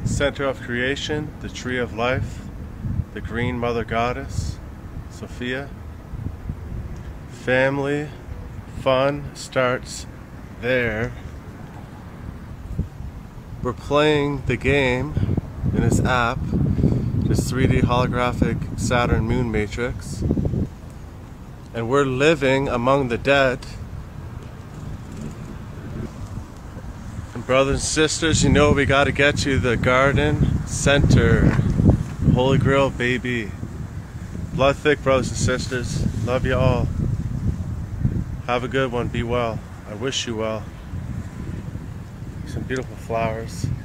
Center of creation, the tree of life, the green mother goddess, Sophia. Family fun starts there. We're playing the game in this app, this 3D holographic Saturn moon matrix, and we're living among the dead. And brothers and sisters, you know we gotta get to the garden center. Holy Grail, baby. Blood thick, brothers and sisters. Love you all. Have a good one. Be well. I wish you well. Some beautiful flowers.